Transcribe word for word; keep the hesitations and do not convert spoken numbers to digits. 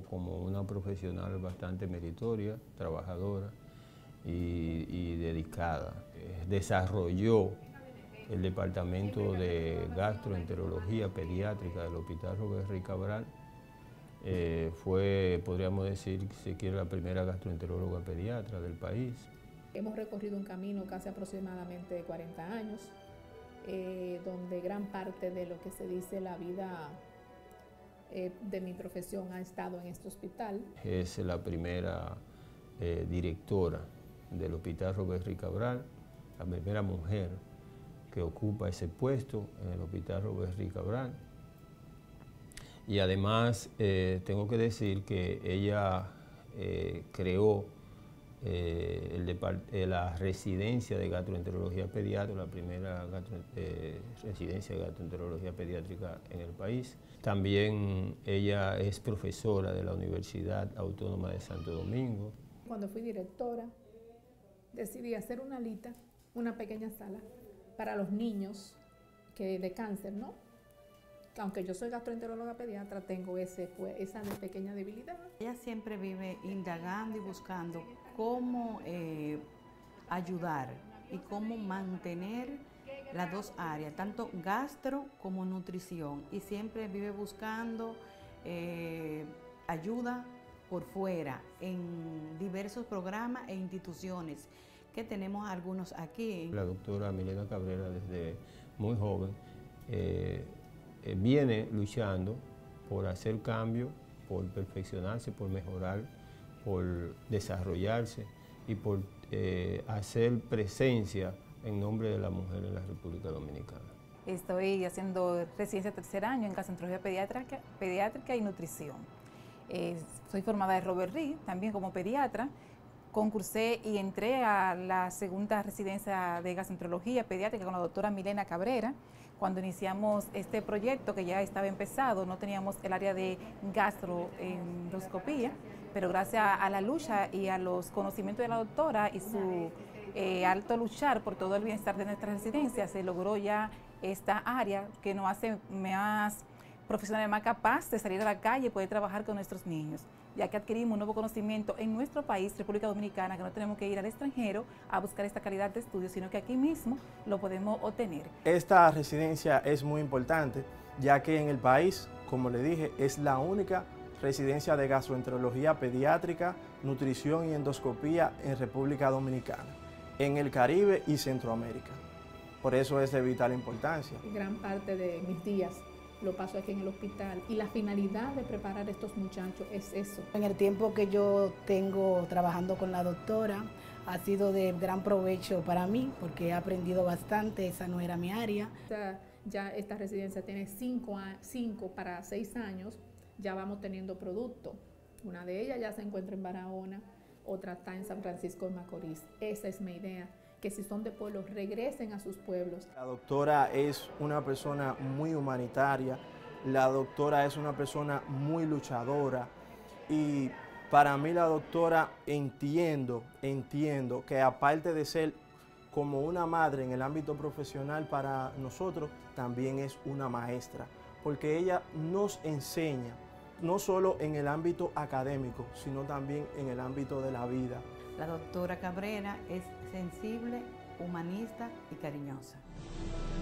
como una profesional bastante meritoria, trabajadora y, y dedicada. Eh, desarrolló el Departamento de Gastroenterología Pediátrica del Hospital Robert Rey Cabral. Eh, fue, podríamos decir, si quiere, la primera gastroenteróloga pediatra del país. Hemos recorrido un camino casi aproximadamente de cuarenta años, eh, donde gran parte de lo que se dice la vida eh, de mi profesión ha estado en este hospital. Es la primera eh, directora del Hospital Robert Rey Cabral, la primera mujer que ocupa ese puesto en el Hospital Robert Rey Cabral. Y además eh, tengo que decir que ella eh, creó eh, el eh, la residencia de gastroenterología pediátrica, la primera gastro, eh, residencia de gastroenterología pediátrica en el país. También ella es profesora de la Universidad Autónoma de Santo Domingo. Cuando fui directora, decidí hacer una alita, una pequeña sala, para los niños que de cáncer, ¿no? Aunque yo soy gastroenteróloga pediatra, tengo ese, pues, esa pequeña debilidad. Ella siempre vive indagando y buscando cómo eh, ayudar y cómo mantener las dos áreas, tanto gastro como nutrición, y siempre vive buscando eh, ayuda por fuera en diversos programas e instituciones, que tenemos algunos aquí. La doctora Milena Cabrera, desde muy joven, eh, eh, viene luchando por hacer cambio, por perfeccionarse, por mejorar, por desarrollarse y por eh, hacer presencia en nombre de la mujer en la República Dominicana. Estoy haciendo residencia tercer año en gastroenterología pediátrica, pediátrica y nutrición. Eh, soy formada de Robert Rey, también como pediatra. Concursé y entré a la segunda residencia de gastroenterología pediátrica con la doctora Milena Cabrera. Cuando iniciamos este proyecto, que ya estaba empezado, no teníamos el área de gastroendoscopía, pero gracias a la lucha y a los conocimientos de la doctora y su eh, alto luchar por todo el bienestar de nuestra residencia, se logró ya esta área que nos hace más profesionales, más capaz de salir a la calle y poder trabajar con nuestros niños, ya que adquirimos un nuevo conocimiento en nuestro país, República Dominicana, que no tenemos que ir al extranjero a buscar esta calidad de estudio, sino que aquí mismo lo podemos obtener. Esta residencia es muy importante, ya que en el país, como le dije, es la única residencia de gastroenterología pediátrica, nutrición y endoscopía en República Dominicana, en el Caribe y Centroamérica. Por eso es de vital importancia. Gran parte de mis días lo paso aquí en el hospital y la finalidad de preparar a estos muchachos es eso. En el tiempo que yo tengo trabajando con la doctora ha sido de gran provecho para mí porque he aprendido bastante, esa no era mi área. Esta, ya esta residencia tiene cinco, cinco para seis años, ya vamos teniendo producto. Una de ellas ya se encuentra en Barahona, otra está en San Francisco de Macorís. Esa es mi idea, que si son de pueblos regresen a sus pueblos. La doctora es una persona muy humanitaria, la doctora es una persona muy luchadora y para mí la doctora entiendo, entiendo que aparte de ser como una madre en el ámbito profesional para nosotros, también es una maestra, porque ella nos enseña no solo en el ámbito académico, sino también en el ámbito de la vida. La doctora Cabrera es sensible, humanista y cariñosa.